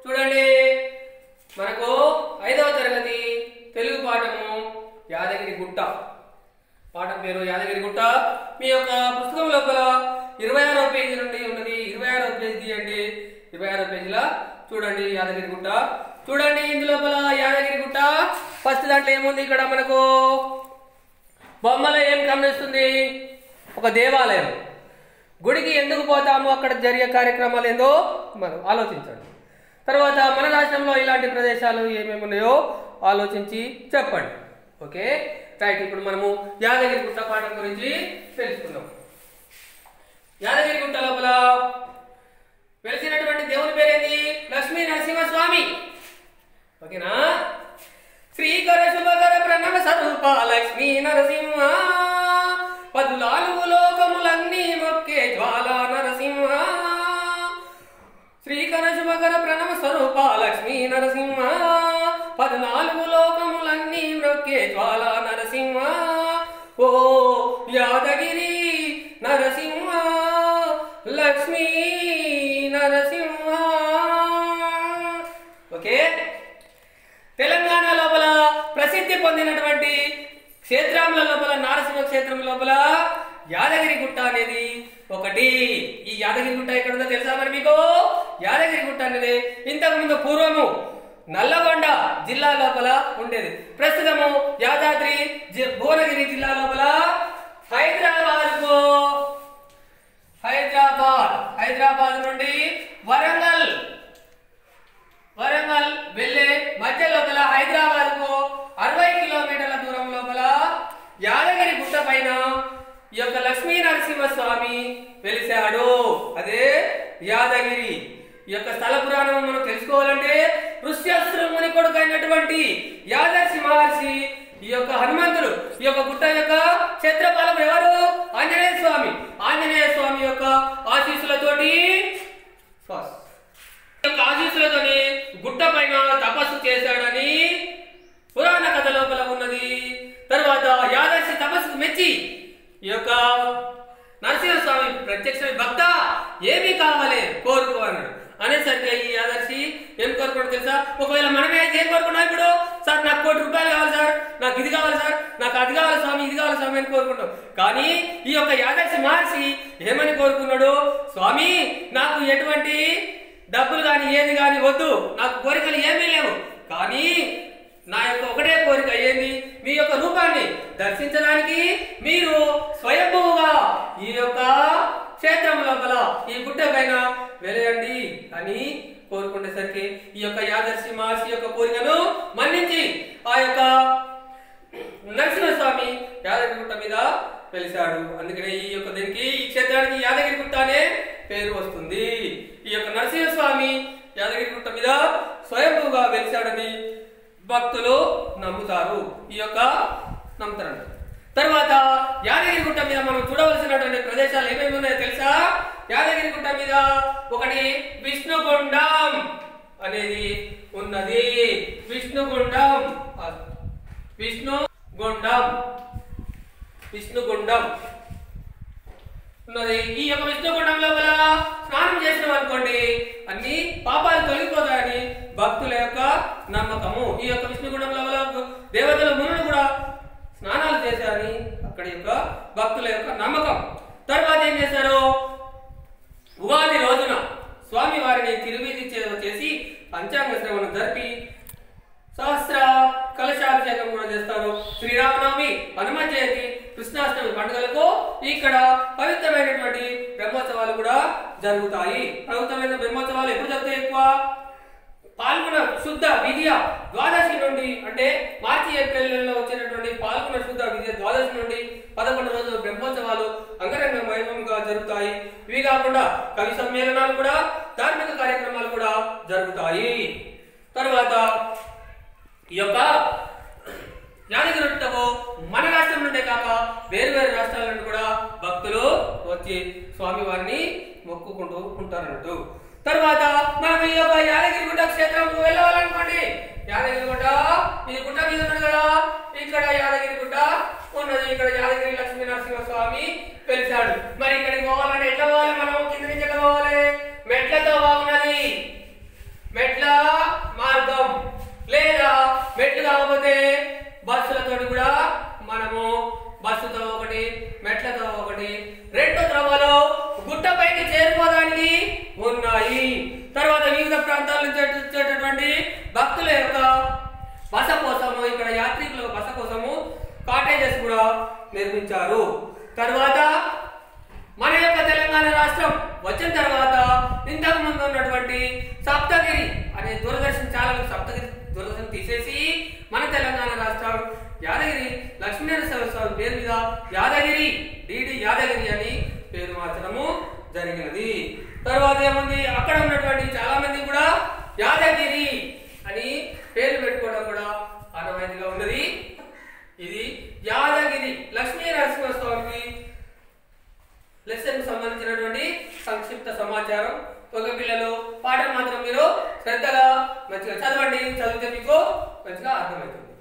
చూడండి మనకు 5వ తరగతి తెలుగు పాఠము యాదగిరి గుట్ట పాఠం పేరు యాదగిరి గుట్ట మీ యొక్క పుస్తకం లోపల 26వ పేజీ నుండి ఉన్నది 26వ పేజీ తీయండి 26వ పేజీలో చూడండి యాదగిరి గుట్ట చూడండి ఇందులోపల యాదగిరి గుట్ట ఫస్ట్ దాంట్లో ఏముంది ఇక్కడ మనకు బొమ్మలో ఏం గమనిస్తుంది ఒక దేవాలయం గుడికి ఎందుకు పోతాము అక్కడ జరిగే కార్యక్రమాలు ఏందో మనం ఆలోచించండి తర్వాత మన రాష్ట్రంలో ఇలాంటి ప్రదేశాలు ఏమేమి ఉన్నాయో ఆలోచించి చెప్పండి ఓకే రైట్ ఇప్పుడు మనము యాదగిరి గుట్ట పాఠం గురించి తెలుసుకుందాం యాదగిరి గుట్ట లోపల వెలిసినటువంటి దేవుని పేరేంటి లక్ష్మీ నరసింహస్వామి ఓకేనా శ్రీకర శుభకర ప్రణవ స్వరూప లక్ష్మీ నరసింహ పదులాలుగు లోకములన్నీ మొక్కే జ్వాల నరసింహ శ్రీకర శుభకర ప్రణవ స్వరూప లక్ష్మీ నరసింహ పదునాలుగు లోకములన్నీ మొక్కే జ్వాల నరసింహ ఓ యాదగిరి నరసింహ లక్ష్మీ నరసింహ ఓకే తెలంగాణ లోపల ప్రసిద్ధి పొందినటువంటి క్షేత్రముల లోపల నారసింహ క్షేత్రం లోపల యాదగిరి గుట్ట అనేది ఒకటి ఈ యాదగిరి గుట్ట ఎక్కడ ఉందో తెలుసా మరి మీకు యాదగిరి గుట్ట అనేది ఇంతకు ముందు పూర్వము నల్లగొండ జిల్లా లోపల ఉండేది ప్రస్తుతము యాదాద్రి భువనగిరి జిల్లా లోపల హైదరాబాద్ నుండి వరంగల్ వెళ్ళే మధ్య లోపల హైదరాబాద్ కు 60 కిలోమీటర్ల దూరం లోపల యాదగిరి గుట్ట పైన ఈ యొక్క లక్ష్మీ నరసింహస్వామి వెలిశాడు అదే యాదగిరి ఈ యొక్క స్థల పురాణం మనం తెలుసుకోవాలంటే ఋష్యశృంగుని కొడుకు అయినటువంటి యాదర్శి మహర్షి ఈ యొక్క హనుమంతుడు ఈ యొక్క గుట్ట యొక్క క్షేత్రపాలకుడు ఎవరు ఆంజనేయ స్వామి యొక్క ఆశీస్సులతోటి ఆశీస్సులతోని గుట్ట పైన తపస్సు చేశాడని పురాణ కథ లోపల ఉన్నది తర్వాత యాదర్శి తపస్సుకు మెచ్చి ఈ యొక్క నరసింహస్వామి ప్రత్యక్ష భక్త ఏమి కావాలి కోరుకో అన్నాడు అనేసరికి ఈ యాదర్శి ఏం కోరుకోవడం తెలుసా ఒకవేళ మనమే ఏం కోరుకున్నాం ఇప్పుడు సార్ నాకు ₹1 కోటి కావాలి సార్ నాకు ఇది కావాలి సార్ నాకు అది కావాలి స్వామి ఇది కావాలి స్వామి అని కోరుకుంటాం కానీ ఈ యొక్క యాదర్శి మహర్షి ఏమని కోరుకున్నాడు స్వామి నాకు ఎటువంటి డబ్బులు కానీ ఏది కానీ వద్దు నాకు కోరికలు ఏమీ లేవు కానీ నా యొక్క ఒకటే కోరిక ఏంది మీ యొక్క రూపాన్ని దర్శించడానికి మీరు స్వయంభూగా ఈ యొక్క క్షేత్రం లోపల ఈ గుట్ట పైన వెలయండి అని కోరుకునేసరికి ఈ యొక్క యాదర్శి మహర్షి యొక్క కోరికను మన్నించి ఆ యొక్క నరసింహస్వామి యాదగిరి గుట్ట మీద వెలిశాడు అందుకనే ఈ యొక్క దీనికి ఈ క్షేత్రానికి యాదగిరి గుట్ట అనే పేరు వస్తుంది ఈ యొక్క నరసింహస్వామి యాదగిరి గుట్ట మీద స్వయంభూగా వెలిశాడని భక్తులు నమ్ముతారు నమ్ముతారు తర్వాత యాదగిరి గుట్ట మీద మనం చూడవలసినటువంటి ప్రదేశాలు ఏమేమి ఉన్నాయో తెలుసా యాదగిరి గుట్ట మీద ఒకటి విష్ణుగుండం అనేది ఉన్నది విష్ణుగుండం ఉన్నది ఈ యొక్క విష్ణుగుండం లోపల స్నానం చేసినాం అనుకోండి అన్ని పాపాలు తొలగిపోతాయని భక్తుల యొక్క నమ్మకము ఈ యొక్క విష్ణుగుండం లోపల దేవతల మునులు కూడా స్నానాలు చేశారని అక్కడ యొక్క భక్తుల యొక్క నమ్మకం తర్వాత ఏం చేశారు ఉగాది రోజున స్వామి వారిని తిరువీధి చేసి పంచాంగ శ్రవణం జరిపి సహస్ర కలశాభిషేకం కూడా చేస్తారు శ్రీరామనవమి హనుమ జయంతి కృష్ణాష్టమి పండుగలకు ఇక్కడ పవిత్రమైనటువంటి బ్రహ్మోత్సవాలు కూడా జరుగుతాయి పవిత్రమైన బ్రహ్మోత్సవాలు ఎప్పుడు జరుగుతాయి ఎక్కువ పాల్గొన శుద్ధ విద్య ద్వాదశి నుండి అంటే మార్చి ఏప్రిల్లో వచ్చినటువంటి పాల్గొన శుద్ధ విద్య ద్వాదశి నుండి 11 రోజులు బ్రహ్మోత్సవాలు అంగరంగ వైభవంగా జరుగుతాయి ఇవి కాకుండా కవి సమ్మేళనాలు కూడా ధార్మిక కార్యక్రమాలు కూడా జరుగుతాయి తర్వాత ఈ యొక్క యాదగిరి గుట్టకు మన రాష్ట్రం నుండే కాక వేరు రాష్ట్రాల నుండి కూడా భక్తులు వచ్చి స్వామి వారిని మొక్కుకుంటూ ఉంటారన్నట్టు తర్వాత మనం ఈ యొక్క యాదగిరి గుట్ట క్షేత్రంకు వెళ్ళాలనుకోండి యాదగిరి గుట్ట ఈ గుట్ట మీద ఉన్నది కదా ఇక్కడ యాదగిరి గుట్ట ఉన్నది ఇక్కడ యాదగిరి లక్ష్మీ నరసింహ స్వామి వెలిశాడు మరి ఇక్కడికి పోవాలంటే ఎట్లా పోవాలి మనం కింద నుంచి ఎట్లా పోవాలి మెట్లతో బాగున్నది మెట్ల పేరుతోటి కూడా మనము బస్సుతో ఒకటి, మెట్లతో ఒకటి, 2 త్రవ్వలు గుట్టపైకి చేరుకోవడానికి ఉన్నాయి. తర్వాత వివిధ ప్రాంతాల నుంచి వచ్చేటటువంటి భక్తుల యొక్క బస కోసము, ఇక్కడ యాత్రికుల బస కోసము కాటేజెస్ కూడా నిర్మించారు. తర్వాత మన యొక్క తెలంగాణ రాష్ట్రం వచ్చిన తర్వాత ఇంతకు ముందు ఉన్నటువంటి సప్తగిరి అనే దూరదర్శన్ ఛానల్, సప్తగిరి దూరదర్శన్ తీసేసి మన తెలంగాణ రాష్ట్రం యాదగిరి లక్ష్మీనరసింహ స్వామి పేరు మీద యాదగిరి, డిడి యాదగిరి అని పేరు మార్చడము జరిగినది. తర్వాత ఏముంది, అక్కడ ఉన్నటువంటి చాలా మంది కూడా యాదగిరి అని పేర్లు పెట్టుకోవడం కూడా ఆనవాయితీగా ఉన్నది. ఇది యాదగిరి లక్ష్మీనరసింహ స్వామి లెసన్ సంబంధించినటువంటి సంక్షిప్త సమాచారం. ఒక పిల్లలు పాఠం మాత్రం మీరు శ్రద్ధగా మంచిగా చదవండి, చదివితే మీకు మంచిగా అర్థమవుతుంది.